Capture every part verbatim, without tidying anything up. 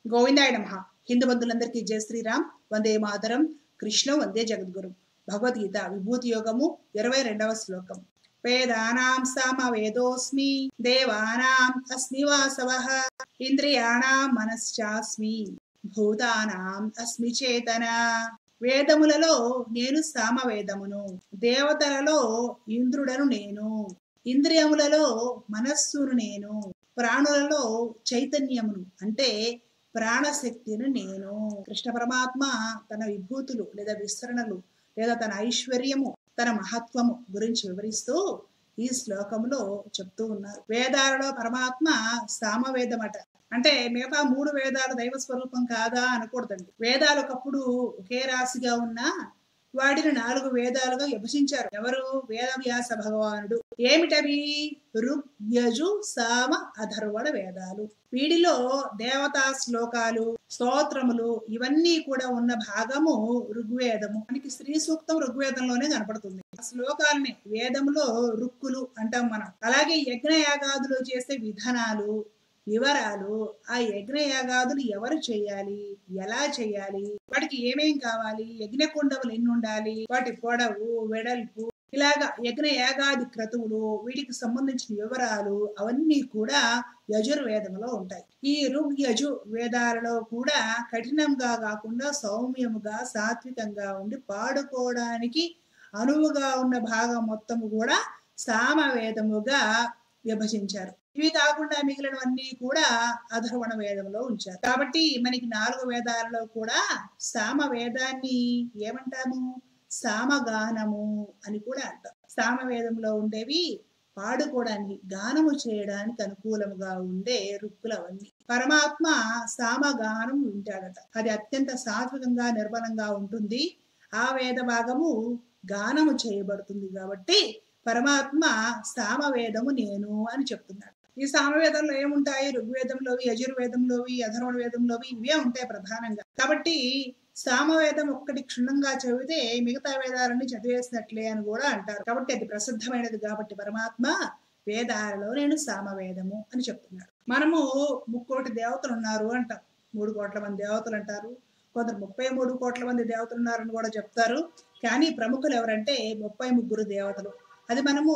గోవిందాయ నమః. హిందూ బంధువులందరికీ జై శ్రీరామ్. వందే మాతరం. కృష్ణ వందే జగద్గురు. భగవద్గీత విభూతి యోగము ఇరవై రెండవ శ్లోకం. వేదానాం సామవేదోస్మి దేవానాం అస్మి వాసవః ఇంద్రియాణాం మనశ్చాస్మి భూతానాం అస్మి చేతన. వేదములలో నేను సామవేదమును, దేవతలలో ఇంద్రుడను నేను, ఇంద్రియములలో మనస్సును నేను, ప్రాణులలో చైతన్యమును అంటే ప్రాణశక్తిని నేను. కృష్ణ పరమాత్మ తన విభూతులు లేదా విస్తరణలు లేదా తన ఐశ్వర్యము తన మహత్వము గురించి వివరిస్తూ ఈ శ్లోకంలో చెప్తూ ఉన్నారు. వేదాలలో పరమాత్మ సామవేదమట. అంటే మిగతా మూడు వేదాలు దైవ స్వరూపం కాదా అనకూడదండి. వేదాలు ఒకప్పుడు ఒకే రాశిగా ఉన్నా వాటిని నాలుగు వేదాలుగా విభజించారు. ఎవరు? వేదవ్యాస భగవానుడు. ఏమిటవి? ఋగ్, యజు, సామ, అథర్వణ వేదాలు. వీటిలో దేవతా శ్లోకాలు, స్తోత్రములు ఇవన్నీ కూడా ఉన్న భాగము ఋగ్వేదము. మనకి స్త్రీ సూక్తం ఋగ్వేదంలోనే కనపడుతుంది. ఆ శ్లోకాలని వేదములో రుక్కులు అంటాం మనం. అలాగే యజ్ఞయాగాదులు చేసే విధానాలు, వివరాలు, ఆ యజ్ఞయాగాదులు ఎవరు చేయాలి, ఎలా చేయాలి, వాటికి ఏమేం కావాలి, యజ్ఞకుండములు ఎన్ని ఉండాలి, వాటి పొడవు వెడల్పు, ఇలాగా యజ్ఞ యాగాది క్రతువులు, వీటికి సంబంధించిన వివరాలు అవన్నీ కూడా యజుర్వేదంలో ఉంటాయి. ఈ ఋగ్ యజు వేదాలలో కూడా కఠినంగా కాకుండా సౌమ్యముగా సాత్వికంగా ఉండి పాడుకోవడానికి అనువుగా ఉన్న భాగం మొత్తము కూడా సామవేదముగా విభజించారు. ఇవి కాకుండా మిగిలినవన్నీ కూడా అధర్వణ వేదంలో ఉంచారు. కాబట్టి మనకి నాలుగు వేదాలలో కూడా సామ వేదాన్ని ఏమంటాము? సామగానము అని కూడా అంటారు. సామవేదంలో ఉండేవి పాడుకోవడానికి, గానము చేయడానికి అనుకూలముగా ఉండే రుక్కులు అవన్నీ. పరమాత్మ సామగానం వింటాడట. అది అత్యంత సాత్వికంగా నిర్మలంగా ఉంటుంది. ఆ వేద భాగము గానము చేయబడుతుంది కాబట్టి పరమాత్మ సామవేదము నేను అని చెప్తున్నాడు. ఈ సామవేదంలో ఏముంటాయి? ఋగ్వేదంలోవి, యజుర్వేదంలోవి, అధర్వణ వేదంలోవి ఇవే ఉంటాయి ప్రధానంగా. కాబట్టి సామవేదం ఒక్కటి క్షుణ్ణంగా చదివితే మిగతా వేదాలన్నీ చదివేసినట్లే అని కూడా అంటారు. కాబట్టి అది ప్రసిద్ధమైనది కాబట్టి పరమాత్మ వేదాలలో నేను సామవేదము అని చెప్తున్నాడు. మనము ముక్కోటి దేవతలు ఉన్నారు అంటాం. మూడు కోట్ల మంది దేవతలు అంటారు. కొందరు ముప్పై మూడు కోట్ల మంది దేవతలు ఉన్నారని కూడా చెప్తారు. కానీ ప్రముఖులు ఎవరంటే ముప్పై ముగ్గురు దేవతలు. అది మనము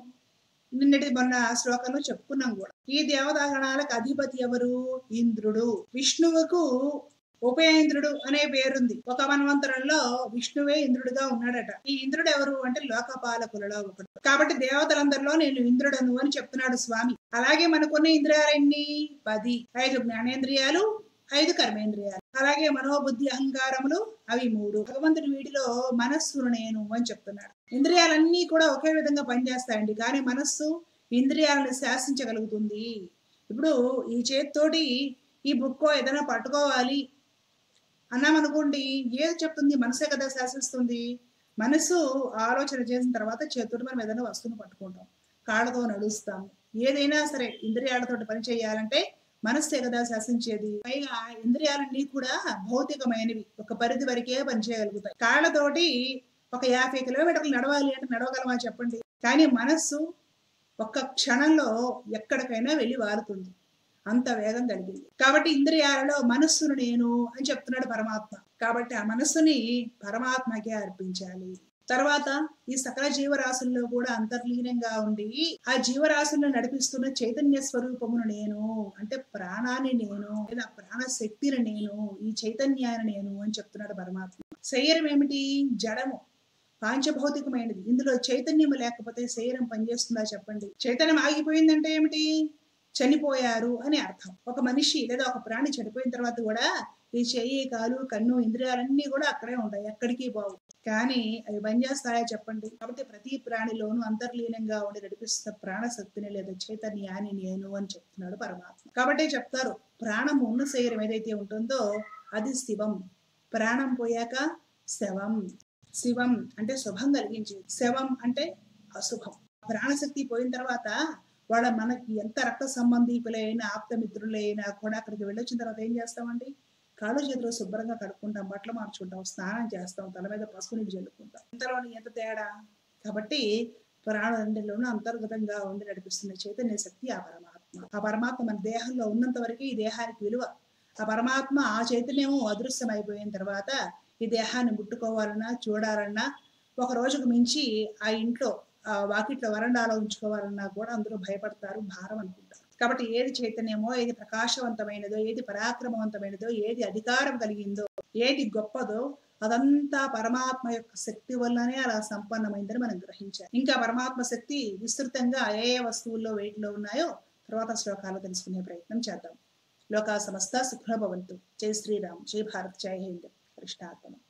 నిన్నటి మొన్న శ్లోకంలో చెప్పుకున్నాం కూడా. ఈ దేవతాగణాలకు అధిపతి ఎవరు? ఇంద్రుడు. విష్ణువుకు ఉపేంద్రుడు అనే పేరుంది. ఒక మన్వంతరంలో విష్ణువే ఇంద్రుడిగా ఉన్నాడట. ఈ ఇంద్రుడు ఎవరు అంటే లోకపాలకులలో ఒకడు. కాబట్టి దేవతలందరిలో నేను ఇంద్రుడను అని చెప్తున్నాడు స్వామి. అలాగే మనకున్న ఇంద్రియాలు ఎన్ని? పది. ఐదు జ్ఞానేంద్రియాలు, ఐదు కర్మేంద్రియాలు, అలాగే మనోబుద్ధి అహంకారములు అవి మూడు. భగవంతుడి వీటిలో మనస్సును నేను అని చెప్తున్నాడు. ఇంద్రియాలన్నీ కూడా ఒకే విధంగా పనిచేస్తాయండి. కానీ మనస్సు ఇంద్రియాలను శాసించగలుగుతుంది. ఇప్పుడు ఈ చేతితోటి ఈ బుక్కో ఏదైనా పట్టుకోవాలి అన్నామనుకోండి, ఏది చెప్తుంది? మనసే కదా శాసిస్తుంది. మనసు ఆలోచన చేసిన తర్వాత చేతుడు మనం ఏదైనా వస్తువును పట్టుకుంటాం, కాళ్ళతో నడుస్తాము. ఏదైనా సరే ఇంద్రియాలతోటి పని చేయాలంటే మనస్సే కదా శాసించేది. పైగా ఇంద్రియాలన్నీ కూడా భౌతికమైనవి, ఒక పరిధి వరకే పనిచేయగలుగుతాయి. కాళ్ళతోటి ఒక యాభై కిలోమీటర్లు నడవాలి అంటే నడవగలమా చెప్పండి? కానీ మనస్సు ఒక్క క్షణంలో ఎక్కడికైనా వెళ్ళి వారుతుంది. అంత వేగం కలిగింది. కాబట్టి ఇంద్రియాలలో మనస్సును నేను అని చెప్తున్నాడు పరమాత్మ. కాబట్టి ఆ మనస్సుని పరమాత్మకే అర్పించాలి. తర్వాత ఈ సకల జీవరాశుల్లో కూడా అంతర్లీనంగా ఉండి ఆ జీవరాశులను నడిపిస్తున్న చైతన్య స్వరూపమును నేను అంటే ప్రాణాన్ని నేను లేదా ప్రాణశక్తిని నేను, ఈ చైతన్యాన్ని నేను అని చెప్తున్నాడు పరమాత్మ. శరీరం ఏమిటి? జడము, పాంచభౌతికమైనది. ఇందులో చైతన్యము లేకపోతే శరీరం పనిచేస్తుందా చెప్పండి? చైతన్యం ఆగిపోయిందంటే ఏమిటి? చనిపోయారు అని అర్థం. ఒక మనిషి లేదా ఒక ప్రాణి చనిపోయిన తర్వాత కూడా ఈ చెయ్యి, కాలు, కన్ను, ఇంద్రియాలన్నీ కూడా అక్కడే ఉంటాయి, ఎక్కడికి పోవు. కానీ అవి పనిచేస్తాయా చెప్పండి? కాబట్టి ప్రతి ప్రాణిలోనూ అంతర్లీనంగా ఉండి నడిపిస్తున్న ప్రాణశక్తిని లేదా చైతన్యాన్ని నేను అని చెప్తున్నాడు పరమాత్మ. కాబట్టి చెప్తారు, ప్రాణం ఉన్న శరీరం ఏదైతే ఉంటుందో అది శివం. ప్రాణం పోయాక శవం. శివం అంటే శుభం కలిగించేది, శవం అంటే అశుభం. ప్రాణశక్తి పోయిన తర్వాత వాళ్ళ మనకి ఎంత రక్త సంబంధికులైన ఆప్తమిత్రులైనా కూడా అక్కడికి వెళ్ళొచ్చిన తర్వాత ఏం చేస్తామండి? కాళ్ళు చేతులు శుభ్రంగా కడుక్కుంటాం, బట్టలు మార్చుకుంటాం, స్నానం చేస్తాం, తల మీద పసుపు నీళ్ళు చల్లుకుంటాం. ఇంతలోని ఎంత తేడా? కాబట్టి ప్రాణులందరిలోనూ అంతర్గతంగా ఉండి నడిపిస్తున్న చైతన్య శక్తి ఆ పరమాత్మ. ఆ పరమాత్మ మన దేహంలో ఉన్నంత వరకు ఈ దేహానికి విలువ. ఆ పరమాత్మ ఆ చైతన్యము అదృశ్యం అయిపోయిన తర్వాత ఈ దేహాన్ని ముట్టుకోవాలన్నా చూడాలన్నా ఒక రోజుకు మించి ఆ ఇంట్లో ఆ వాకిట్లో వరండాలో ఉంచుకోవాలన్నా కూడా అందరూ భయపడతారు, భారం అనుకుంటారు. కాబట్టి ఏది చైతన్యమో, ఏది ప్రకాశవంతమైనదో, ఏది పరాక్రమవంతమైనదో, ఏది అధికారం కలిగిందో, ఏది గొప్పదో అదంతా పరమాత్మ యొక్క శక్తి వల్లనే అలా సంపన్నమైందని మనం గ్రహించాలి. ఇంకా పరమాత్మ శక్తి విస్తృతంగా ఏ ఏ వస్తువుల్లో వేటిలో ఉన్నాయో తర్వాత శ్లోకాలు తెలుసుకునే ప్రయత్నం చేద్దాం. లోకా సమస్త సుఖభవంతు. జై శ్రీరామ్, జై భారత్, జై హింద్. కృష్ణార్పణం.